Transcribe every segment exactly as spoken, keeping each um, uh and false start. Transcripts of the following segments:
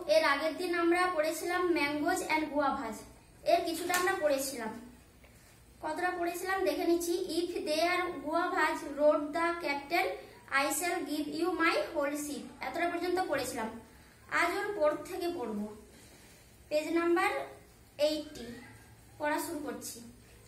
এর আগের দিন আমরা পড়েছিলাম ম্যাঙ্গোজ অ্যান্ড গুয়াভাজ, এর কিছুটা আমরা পড়েছিলাম। কতটা পড়েছিলাম দেখে নিচ্ছি। If they are guavas roared the captain I shall give you my whole ship, এতটা পর্যন্ত পড়েছিলাম। আজ ওর পড় থেকে পড়ব। পেজ নাম্বার এইটটি পড়া শুরু করছি।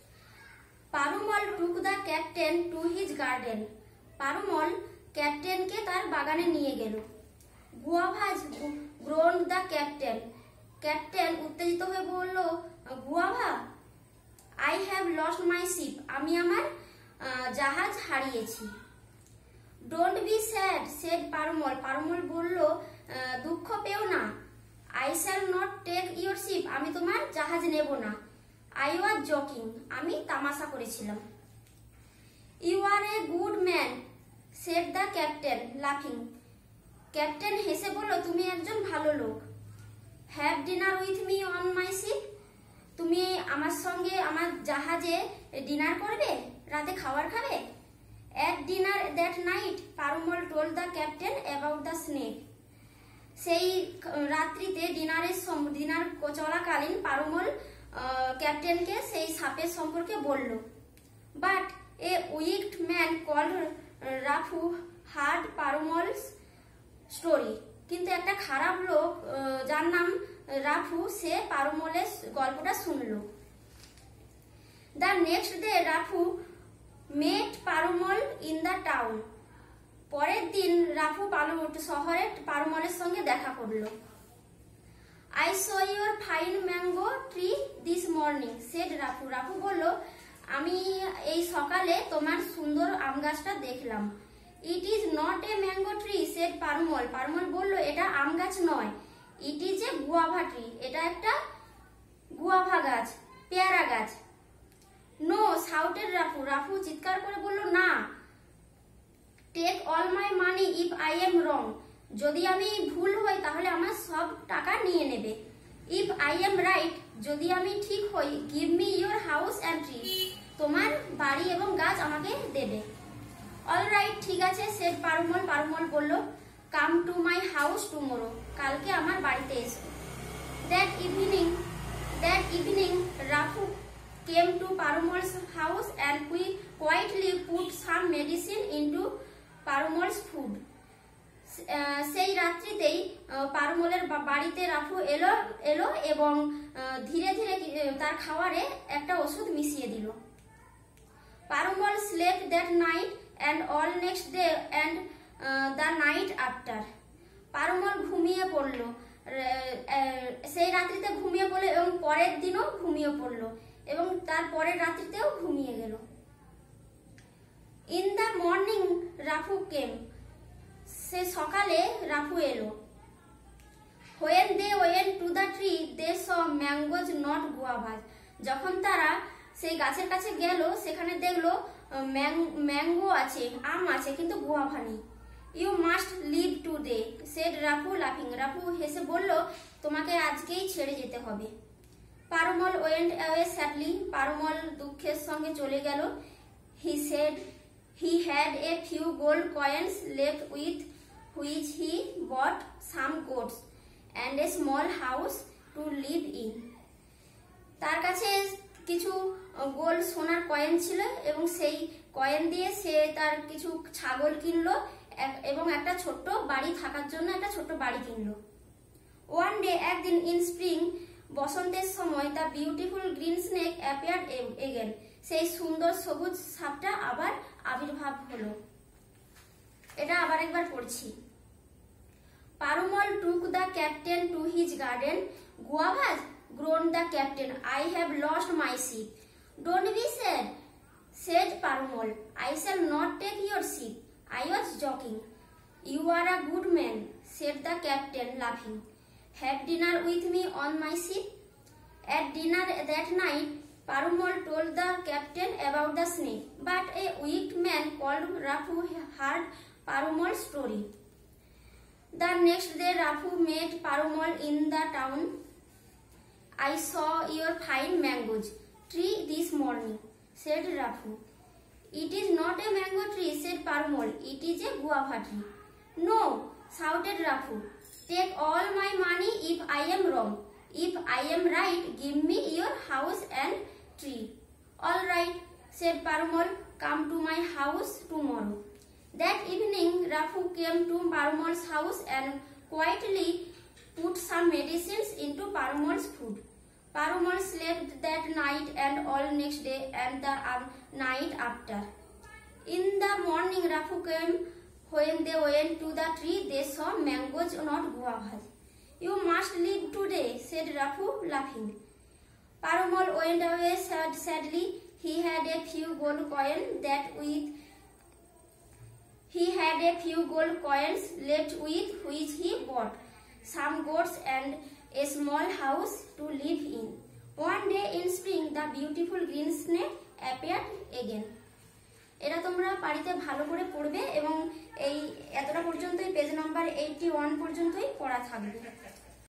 Parumal took the captain to his garden, Parumal ক্যাপ্টেনকে তার বাগানে নিয়ে গেল। Guavas groaned the captain, captain উত্তেজিত হয়ে বলল guava I have lost my ship, আমি আমার জাহাজ হারিয়েছি। Don't be sad said Parumal, Parumal বলল দুঃখ পেও না। I shall not take your ship, আমি তোমার জাহাজ নেব না। আই ওয়াজ জকিং, আমি তামাশা করেছিলাম। You are a good man said the captain লাফিং, ক্যাপ্টেন হেসে বলল তুমি একজন ভালো লোক। Have dinner with me on my ship, তুমি আমার সঙ্গে আমার জাহাজে ডিনার করবে, রাতে খাবার খাবে। At dinner that night Parumal told the captain about the snake, সেই রাত্রিতে ডিনারের ডিনার চলাকালীন পারুমল ক্যাপ্টেনকে সেই সাপের সম্পর্কে বলল। But a wicked man called Raphu heard Parumal's story, কিন্তু একটা খারাপ লোক যার নাম রাফু সে পারুমলের গল্পটা শুনল। The next day Raphu met Parumal in the town, পরের দিন রাফু শহরে পারুমলের সঙ্গে দেখা করল। I saw your fine mango tree this morning said Raphu, Raphu বলল আমি এই সকালে তোমার সুন্দর আম গাছটা দেখলাম। It is not a mango tree said Parumal, Parumal বলল এটা আম গাছ নয়, it is a guava tree, এটা একটা গুয়াভা গাছ, পেয়ারা গাছ। নো শাউটেড রাফু, রাফু চিৎকার করে বলল না। Take all my money if I am wrong, যদি আমি ভুল হই তাহলে আমার সব টাকা নিয়ে নেবে। ইফ আই এম রাইট, যদি আমি ঠিক হই give me your house and tree, তোমার বাড়ি এবং গাছ আমাকে দেবে। অল রাইট, ঠিক আছে সেড পারুমল, পারুমল বলল come to my house tomorrow, কালকে আমার বাড়িতে এসো। That evening that evening Raphu came to Parumol's house and we quietly put some medicine into Parumol's food. সেই রাত্রিতেই পারুমলের বাড়িতে রাফু এলো এলো এবং ধীরে ধীরে তার খাবারে একটা ওষুধ মিশিয়ে দিল। পারুমল slept that night and all next day and the night after. পারুমল ঘুমিয়ে পড়ল, সেই রাত্রিতে ঘুমিয়ে পড়ল এবং পরের দিনও ঘুমিয়ে পড়ল এবং তার পরের রাত্রিতেও ঘুমিয়ে গেল। In the morning Raphu came, সে সকালে রাফু এলো। When they went to the tree they saw mangoes not guavas, যখন তারা সেই গাছের কাছে গেল সেখানে দেখলো ম্যাঙ্গো আছে, আম আছে, কিন্তু গুয়াভা নেই। You must leave today said Raphu লাফিং, রাফু হেসে বলল তোমাকে আজকেই ছেড়ে যেতে হবে। Parumal went away sadly, Parumal দুঃখের সঙ্গে চলে গেল। He said he had a few gold coins left with which he bought some goats and a small house to live in, তার কাছে কিছু গোল্ড সোনার কয়েন ছিল এবং সেই কয়েন দিয়ে সে তার কিছু ছাগল কিনলো এবং একটা ছোট্ট বাড়ি থাকার জন্য একটা ছোট্ট বাড়ি কিনলো। ওয়ান ডে, একদিন, ইন স্প্রিং, বসন্তের সময়, the beautiful green snake appeared again, সেই সুন্দর সবুজ সাপটা আবার আবির্ভাব হলো। এটা আবার একবার পড়ছি। Parumal took the captain to his garden, guavas groaned the captain, I have lost my ship. Don't be sad, said Parumol, I shall not take your ship. I was joking. You are a good man, said the captain, laughing. Have dinner with me on my ship. At dinner that night, Parumol told the captain about the snake, but a wicked man called Rafu heard Parumol's story. The next day, Rafu met Parumol in the town. I saw your fine mangoes tree this morning, said Rafu. It is not a mango tree, said Parumol. It is a guava tree. No, shouted Rafu. Take all my money if I am wrong. If I am right, give me your house and tree. All right, said Parumol, come to my house tomorrow. That evening, Rafu came to Parumol's house and quietly put some medicines into Parumol's food. Parumol slept that night and all next day and the um, night after. In the morning, Rafu came. When they went to the tree, they saw mangoes, not guavas. You must leave today, said Rafu, laughing. Parumol went away sad, sadly. He had a few gold coins that with he had a few gold coins left with which he bought some goats and a small house to live in. One day in spring, the beautiful green snake appeared again. এটা তোমরা বাড়িতে ভালো করে পড়বে এবং এই এতটা পর্যন্তই পেজ নাম্বার এইটটি ওয়ান পর্যন্তই পড়া থাকবে।